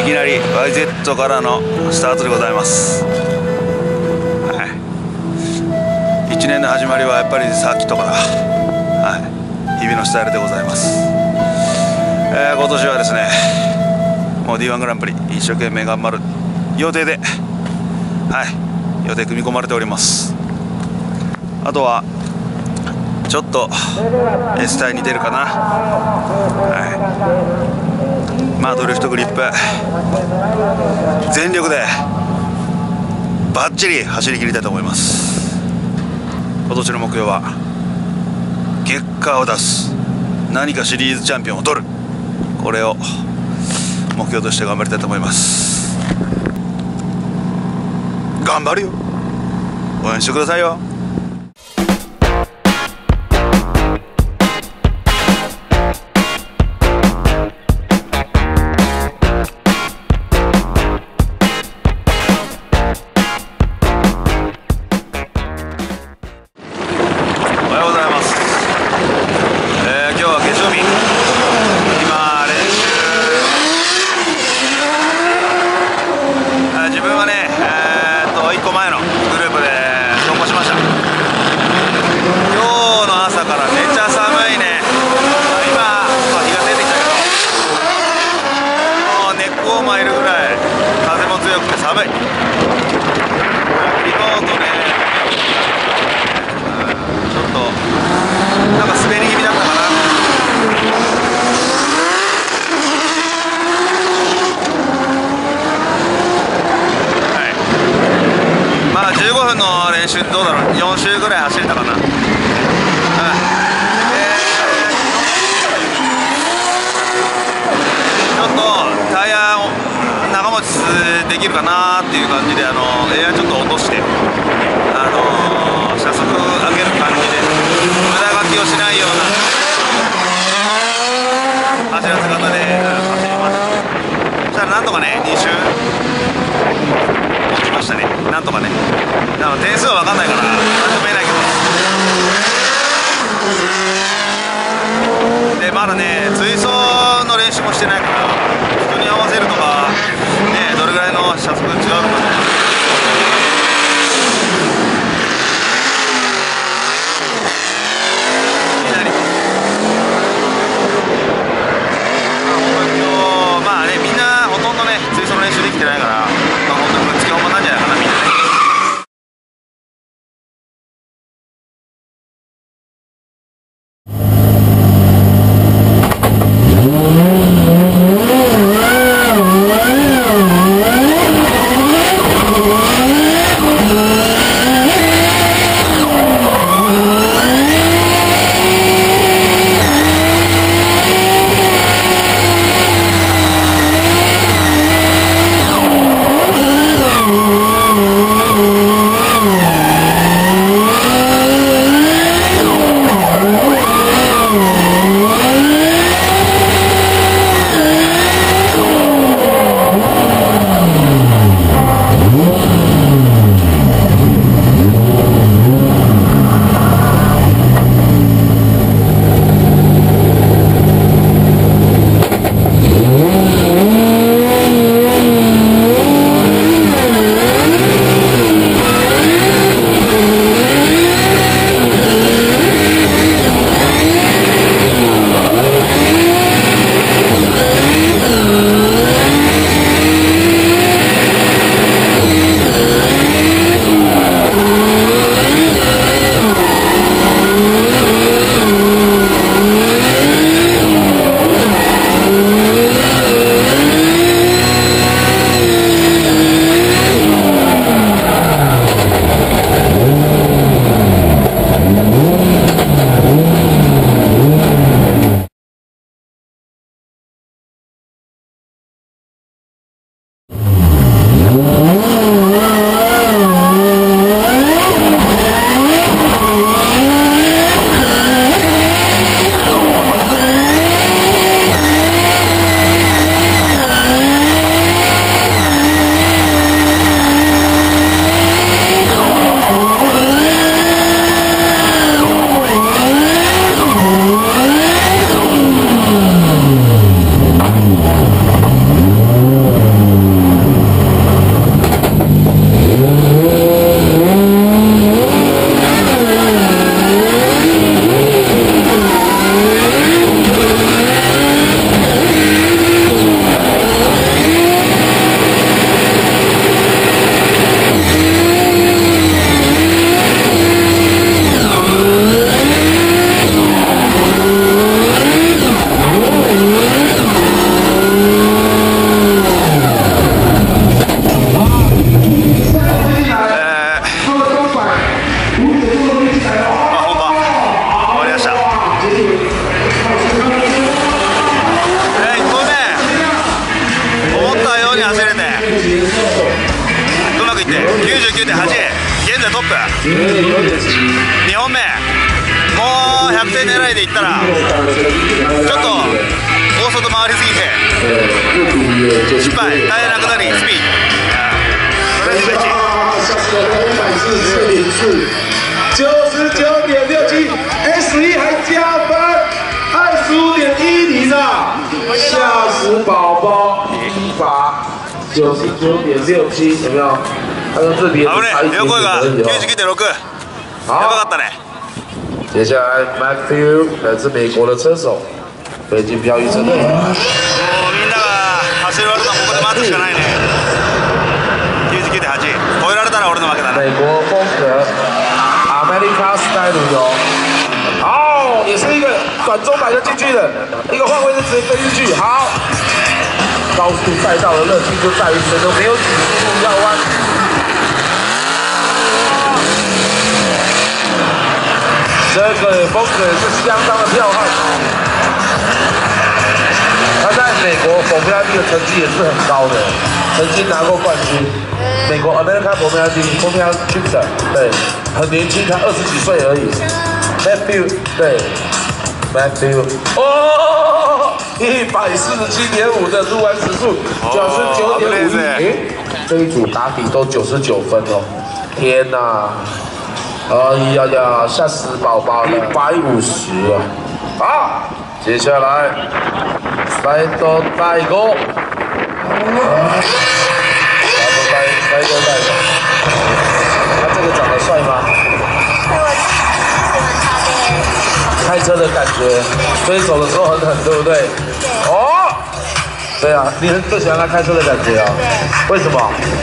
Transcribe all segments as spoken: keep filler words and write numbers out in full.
きなり ワイゼット からのスタートでございます。はい、いちねんの始まりはやっぱりサーキットから、はい、日々のスタイルでございます。えー、今年はですねもう ディーワン グランプリ一生懸命頑張る予定で、はい、予定組み込まれております。あとはちょっと S 帯に出るかな。はい、まあドリフトグリップ全力でバッチリ走り切りたいと思います。今年の目標は結果を出す、何かシリーズチャンピオンを取る、これを目標として頑張りたいと思います。頑張るよ、応援してくださいよ。寒い。昨日とね、ちょっとなんか滑り気味だったかな。はい。まあじゅうごふんの練習どうだろう。よん周ぐらい走れたかな。うん。ちょっとタイヤを長持ちできるかなっていう感じで、あのエアちょっと落として、あのー、車速上げる感じで無駄書きをしないような走らせ方で走ります。そしたらなんとかねに周落ちましたね。なんとかね。あの点数は分かんないから何とも言えないけど、でまだね追走の練習もしてないから、人に合わせるとかね、どれぐらいの車速違うのかね。まあね、みんなほとんどね追走の練習できてないから、まあ、本当にぶっつけ本番なんじゃないかな、みんなね。 Mm-hmm. 走れてうまくいって きゅうじゅうきゅうてんはち 現在トップにほんめもうひゃくてん狙いでいったらちょっと大外回りすぎて失敗タイヤなくなりスピンそれでいち九十九点六七 S 一还加分二十五点一零啊，吓死宝宝一把九十九点六七有没有？他说这边差一点点而已哦。 きゅうじゅうきゅうてんろくやばかったね。 接下来 Matthew 来自美国的车手，北京漂移车队。 もうみんなが走り終わるのはここで待つしかないね。きゅうじゅうきゅうてんはち超えられたら俺の負けだね。 美国风格 America Style 有。好，也是一个短中摆就进去的，一个换位就直接飞进去。好，高速赛道的乐趣就在于谁都没有起步绕弯。这个风格也是相当的彪悍。他在美国formula D的成绩也是很高的，曾经拿过冠军。美国 American formula D formula Chipster 对，很年轻，才二十几岁而已。Matthew 对 ，Matthew 哦，一百四十七点五的入弯时速，九十九点五一，哎，这一组打底都九十九分哦，天哪！哎呀呀，吓死宝宝了，一百五十啊！好，接下来赛道代沟，赛道代赛道代沟，他这个长得帅吗？开车的感觉，飞手的时候很狠，对不对？哦，对啊，你很最喜欢他开车的感觉啊？为什么？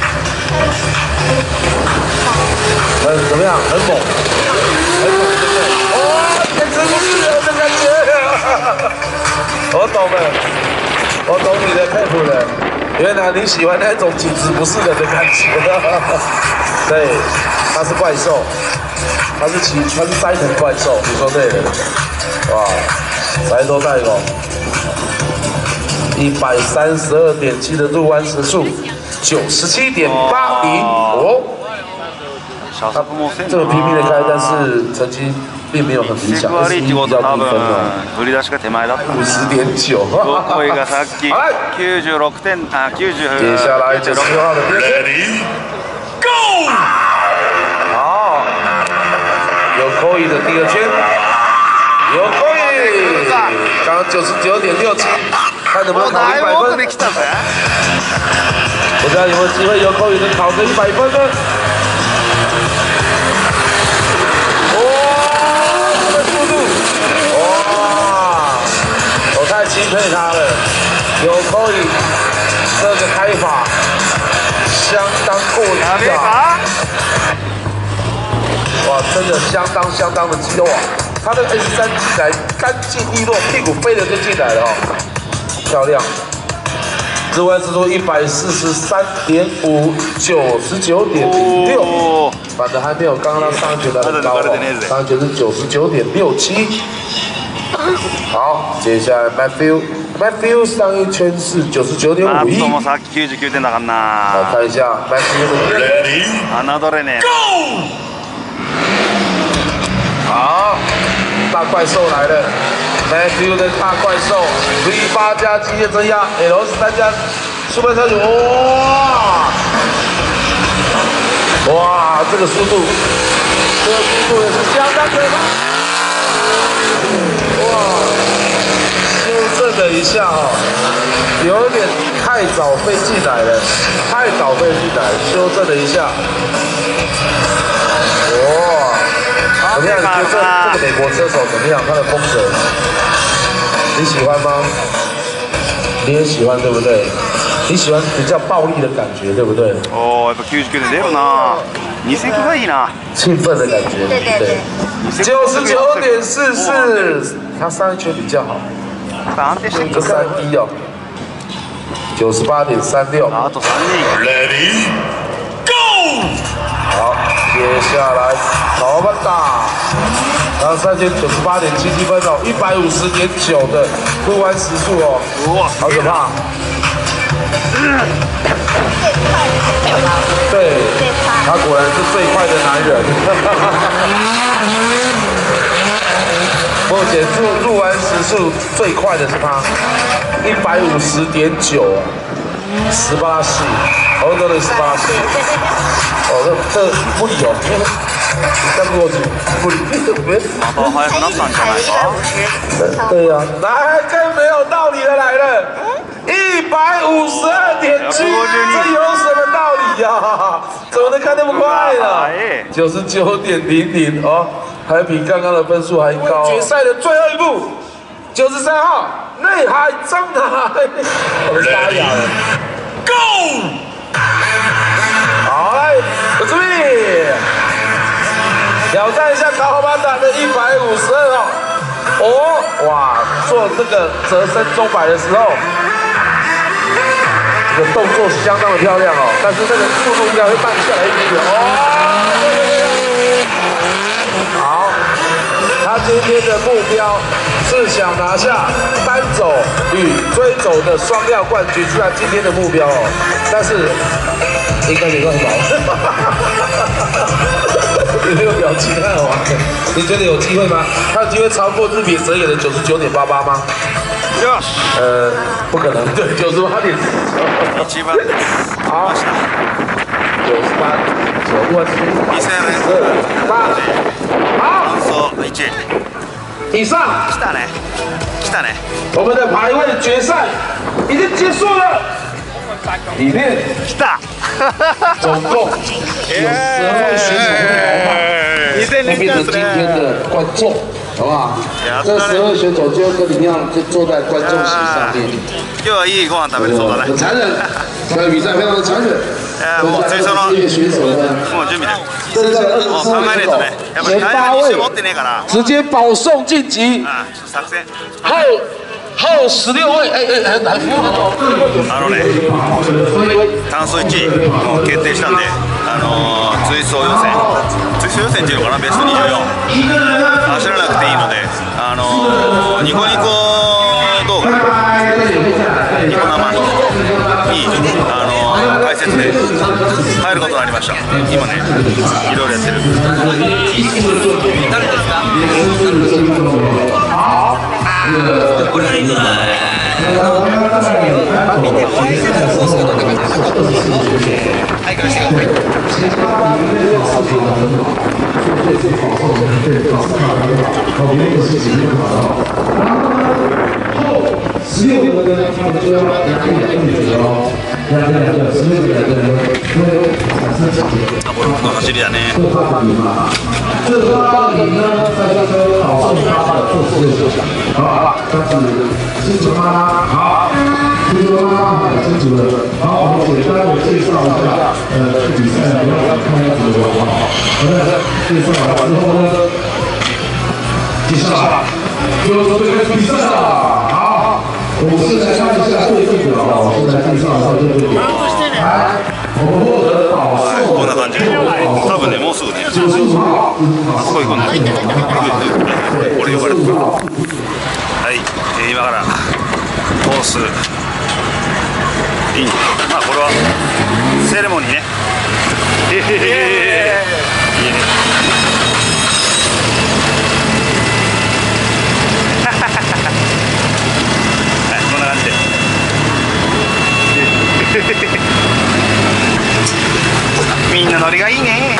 很怎么样？很猛，很猛，对不对？哦，简直不是人的感觉。我懂了，我懂你的佩服了。原来你喜欢那种简直不是人的感觉。对，他是怪兽，他是骑，他是塞腾怪兽，你说对了。哇，塞多代哦，一百三十二点七的入弯时速，九十七点八零哦。他这个拼命的开，但是成绩并没有很理想，二十一比较低分哦。五十点九。接下来九十六号的边线。Go！ 好，有扣一的第二圈，有扣一，刚刚九十九点六七，看能不能考一百分。不知道有没有机会有扣一能考个一百分呢？太钦佩他了，有可以这个开法相当过激啊！哇，真的相当相当的激动啊！他的 S 三进来干净利落，屁股飞了就进来了哦，漂亮！入弯时速一百四十三点五，九十九点零六，反正还没有刚刚上一圈的很高哦，上一圈是九十九点六七。好，接下来 Matthew，Matthew 上一圈是九十九点五一。来看一下 Matthew 的边。Go！ 好，大怪兽来了 ，Matthew 的大怪兽 V 八加机械增压 ，L 十三加速派车主，哇！哇，这个速度，这个速度也是相当可怕。修正了一下哦，有点太早飞进来了，太早飞进来，修正了一下。哇，怎么样？你觉得这这个美国车手怎么样？他的风格，你喜欢吗？你也喜欢对不对？你喜欢比较暴力的感觉对不对？ 哦，やっぱきゅうじゅうきゅうで出るな。二セクがいいな。 兴奋的感觉，对不对？九十九点四四，他上一圈比较好。这三一哦，九十八点三六。Ready go！ 好，接下来好吧打，然后三圈九十八点七七分哦，一百五十点九的入弯时速哦，好可怕！ 对，他果然是最快的男人。目前入入弯时速最快的是他，一百五十点九，十八系，好多的十八系。哦，这这不理哦，再过去不理，别。 また速くなったんじゃないか？ 对呀，来，更没有道理的来了，一百五十二点七，这有什么道理呀？怎么能开那么快呢？九十九点零零哦。 还比刚刚的分数还高。决赛的最后一步，九十三号内海张台，我的沙哑了 ，Go！ 好来，我注意，挑战一下卡巴达的一百五十二号。哦，哇，做这个折身钟摆的时候，这个动作相当的漂亮哦，但是这个速度应该会慢下来一点点哦。 好，他今天的目标是想拿下单走与追走的双料冠军，是他今天的目标哦。但是应该没办法。你这个表情太好玩了，你觉得有机会吗？他有机会超过日比哲也的九十九点八八吗？呃，不可能，对，九十八点四。好，九十八。 に戦目好， そういち以上来たね来たね我们的排位决赛已经结束了，里面来た总共有十二位选手会来嘛，会变成今天的观众，好不好？这十位选手就跟你一样，就坐在观众席上面。 今日はいいご飯食べれそうだね。 很残忍，这个比赛非常的残忍。 もう最初のもう準備で。もう考えないとね。やっぱりタイムに絞ってねえから。 直接保送晋級。 あ、作戦。 后后十六位，哎哎哎， あのね、単走いちいもう決定したんで、あのー、追走予選、追走予選っていうのかな、ベストにじゅうよん走らなくていいので、あのー、ニコニコ動画、ニコ生に、あのー、解説で入ることになりました。今ね、いろいろやってる。誰ですか？これはいいな。見てもいいですか？そうするとなんかはいからしてください。十六个人，他们就要两个人一组哦，两个两个十六个人的人，因为产生起あ、これ僕の走りだね。 这个八零呢，在这个考试他的做事就想，好，但是辛苦妈妈，好，辛苦妈妈很辛苦了。好，我们简单的介绍一下，呃，比赛的要看样子的好，好的，介绍完之后呢，接下来就准备比赛了。好，我们先来看一下对阵表，我先来介绍一下对阵表。来，我们获得保送。 こんな感じ。多分ね、もうすぐね。こういうことね。これ呼ばれてる。はい、えー、今からコースイン。まあこれはセレモニーね。へへへへ。いいね。はい、こんな感じで。みんなノリがいいね。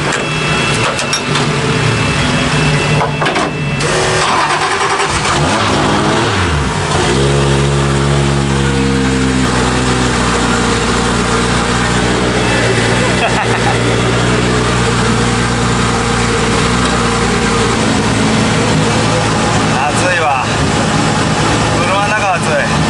暑いわ。車の中暑い。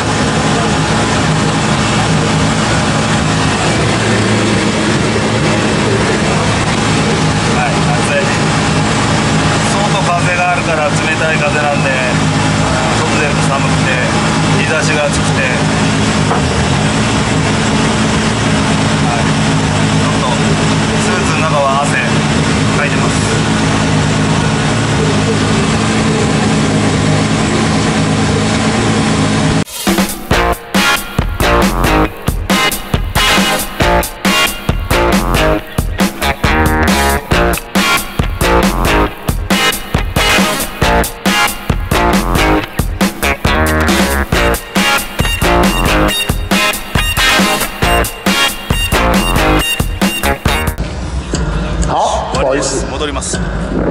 好意思。 戻ります。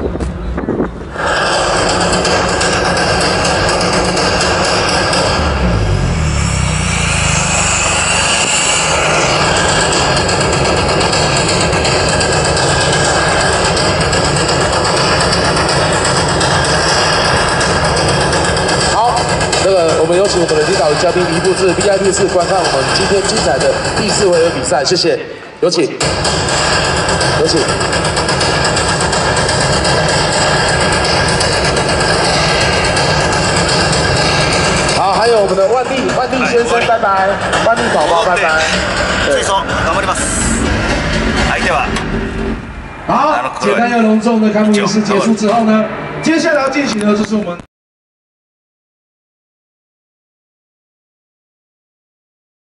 那个，我们有请我们的领导嘉宾移步至 V I P 室观看我们今天精彩的第四回合比赛，谢谢，有请，有请。好，还有我们的万利，万利先生，拜拜，万利宝宝，拜拜。 追走，頑張ります。相手は。 好，简单又隆重的开幕仪式结束之后呢，接下来要进行的就是我们。